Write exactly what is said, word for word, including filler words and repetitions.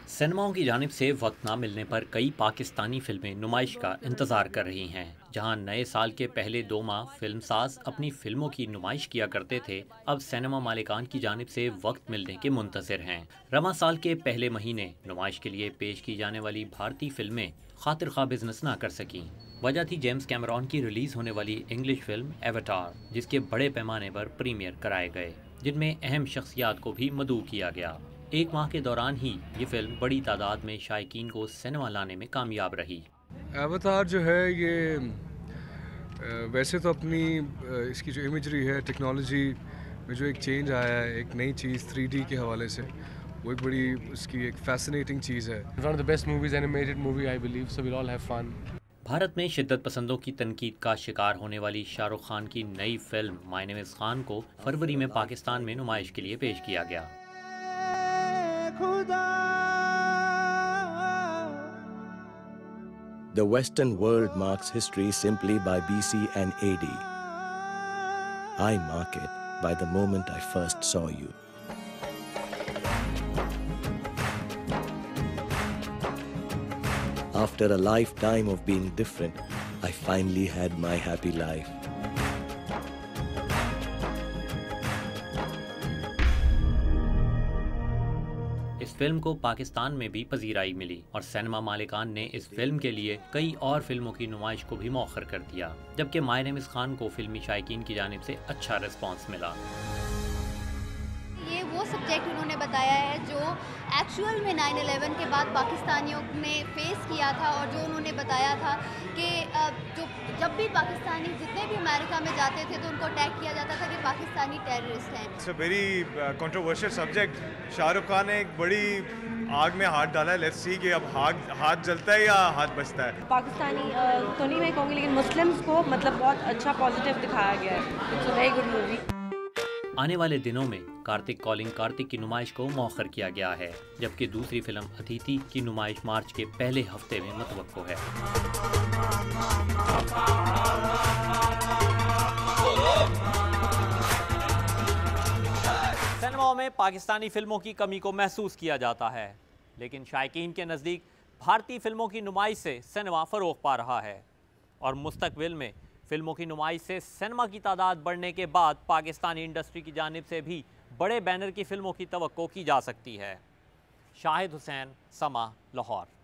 सिनेमाओं की जानिब से वक्त ना मिलने पर कई पाकिस्तानी फिल्में नुमाइश का इंतज़ार कर रही हैं। जहां नए साल के पहले दो माह फिल्मसाज अपनी फिल्मों की नुमाइश किया करते थे, अब सिनेमा मालिकान की जानिब से वक्त मिलने के मुंतज़िर हैं। रमा साल के पहले महीने नुमाइश के लिए पेश की जाने वाली भारतीय फिल्में खातिर खा बिजनेस ना कर सकीं। वजह थी जेम्स कैमरॉन की रिलीज़ होने वाली इंग्लिश फिल्म एवाटार, जिसके बड़े पैमाने पर प्रीमियर कराए गए, जिनमें अहम शख्सियात को भी मदऊ किया गया। एक माह के दौरान ही ये फिल्म बड़ी तादाद में शायकीन को सिनेमा लाने में कामयाब रही। अवतार जो है ये अ, वैसे तो अपनी अ, इसकी जो इमेजरी है, टेक्नोलॉजी में जो एक चेंज आया है, एक नई चीज़ थ्री डी के हवाले से, वो एक बड़ी उसकी एक फैसिनेटिंग चीज़ है। One of the best movies animated movie I believe, so we all have fun. Bharat में शिद्दत पसंदों की तनकीद का शिकार होने वाली शाहरुख खान की नई film my name is Khan को फरवरी में पाकिस्तान में नुमाइश के लिए पेश किया गया। The Western world marks history simply by B C and A D. I mark it by the moment I first saw you. After a lifetime of being different, I finally had my happy life. इस film को पाकिस्तान में भी पजीराई मिली और cinema मालिकान ने इस film के लिए कई और फिल्मों की नुमाइश को भी मौखर कर दिया, जबकि माय नेम इज़ खान को फिल्मी शायकीन की जानिब से अच्छा रिस्पांस मिला। ये वो सब्जेक्ट उन्होंने बताया है जो एक्चुअल में नाइन इलेवन के बाद पाकिस्तानियों ने फेस किया था, और जो उन्होंने बताया था कि जो जब भी पाकिस्तानी जितने भी अमेरिका में जाते थे तो उनको अटैक किया जाता था कि पाकिस्तानी टेररिस्ट हैं। It's a very controversial subject. Shahrukh Khan ने एक बड़ी आग में हाथ डाला है। लेट्स सी कि अब हाथ हाथ जलता है या हाथ बचता है। पाकिस्तानी तो नहीं मैं कहूँगी, लेकिन मुस्लिम्स को मतलब बहुत अच्छा पॉजिटिव दिखाया गया है। It's a very good movie. आने वाले दिनों में कार्तिक कॉलिंग कार्तिक की नुमाइश को मौखर किया गया है, जबकि दूसरी फिल्म अतिथि की नुमाइश मार्च के पहले हफ्ते में मुतवक्को है। सिनेमाओं में पाकिस्तानी फिल्मों की कमी को महसूस किया जाता है, लेकिन शायकीन के नज़दीक भारतीय फिल्मों की नुमाइश से सिनेमा फ़रोग़ पा रहा है और मुस्तकबिल में फिल्मों की नुमाइश से सिनेमा की तादाद बढ़ने के बाद पाकिस्तानी इंडस्ट्री की जानिब से भी बड़े बैनर की फिल्मों की तवक्को की जा सकती है। शाहिद हुसैन, समा, लाहौर।